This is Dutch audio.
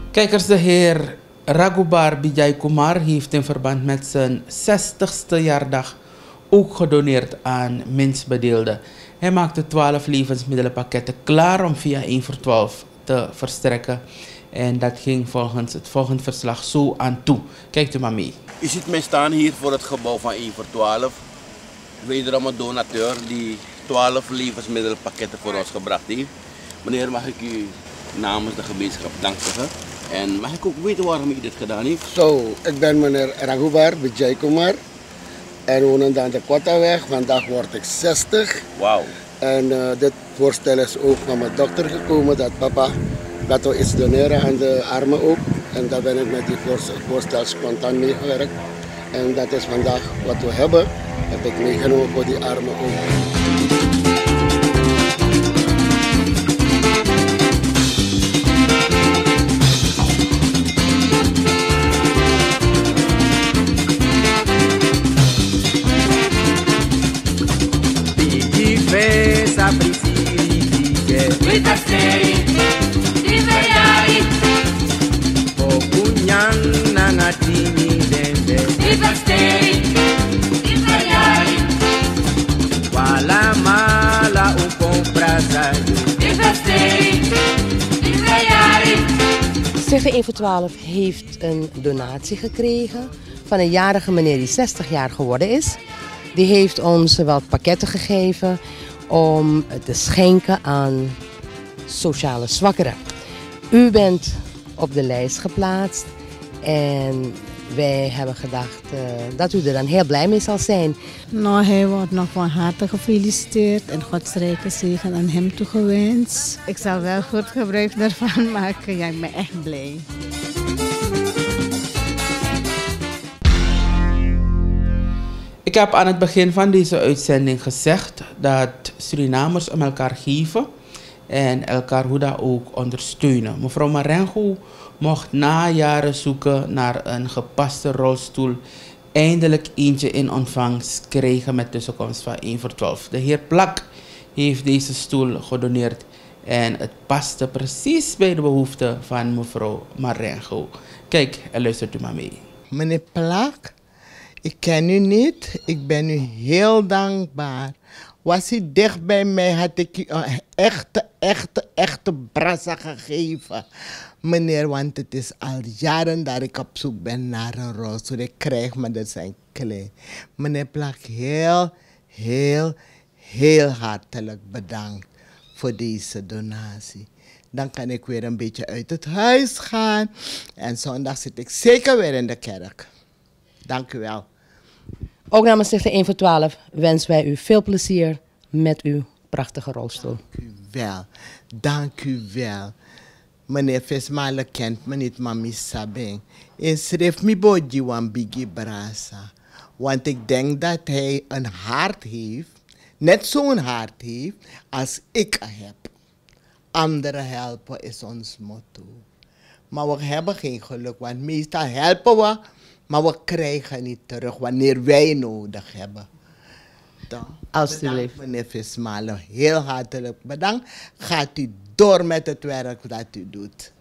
Kijkers, de heer Raghubar Bijay Kumar heeft in verband met zijn 60ste jaardag ook gedoneerd aan minstbedeelden. Hij maakte 12 levensmiddelenpakketten klaar om via 1 voor 12 te verstrekken. En dat ging volgens het volgende verslag zo aan toe. Kijkt u maar mee. U ziet mij staan hier voor het gebouw van 1 voor 12. Wederom een donateur die 12 levensmiddelenpakketten voor ons gebracht heeft. Meneer, mag ik u namens de gemeenschap danken? En mag ik ook weten waarom u dit gedaan heeft? Zo, ik ben meneer Raghubar Bijay Kumar. En wonen aan de Kottaweg. Vandaag word ik 60. Wauw. En dit voorstel is ook van mijn dokter gekomen dat papa dat we iets doneren aan de armen ook. En daar ben ik met die voorstel spontaan meegewerkt. En dat is vandaag wat we hebben. Heb ik meegenomen voor die armen ook. Stichting 1 voor 12 heeft een donatie gekregen van een jarige meneer die 60 jaar geworden is. Die heeft ons wat pakketten gegeven om te schenken aan sociale zwakkeren. U bent op de lijst geplaatst en wij hebben gedacht dat u er dan heel blij mee zal zijn. Nou, hij wordt nog van harte gefeliciteerd en Gods rijke zegen aan hem toegewenst. Ik zal wel goed gebruik daarvan maken. Ja, ik ben echt blij. Ik heb aan het begin van deze uitzending gezegd dat Surinamers om elkaar geven en elkaar hoe dan ook ondersteunen. Mevrouw Marengo mocht na jaren zoeken naar een gepaste rolstoel eindelijk eentje in ontvangst krijgen met tussenkomst van 1 voor 12. De heer Plak heeft deze stoel gedoneerd en het paste precies bij de behoeften van mevrouw Marengo. Kijk en luistert u maar mee. Meneer Plak, ik ken u niet. Ik ben u heel dankbaar. Was u dicht bij mij, had ik u een echte brassa gegeven. Meneer, want het is al jaren dat ik op zoek ben naar een rolstoel. Ik krijg me dat zijn klein. Meneer Plak, heel hartelijk bedankt voor deze donatie. Dan kan ik weer een beetje uit het huis gaan. En zondag zit ik zeker weer in de kerk. Dank u wel. Ook namens Stichting 1 voor 12 wensen wij u veel plezier met uw prachtige rolstoel. Dank u wel. Meneer Vismale kent me niet, mami Sabing. En schreef me boodje wan bigi brasa. Want ik denk dat hij een hart heeft, net zo'n hart heeft als ik heb. Anderen helpen is ons motto. Maar we hebben geen geluk, want meestal helpen we, maar we krijgen niet terug wanneer wij nodig hebben. Alsjeblieft. Meneer Vismale, heel hartelijk bedankt. Gaat u door met het werk dat u doet.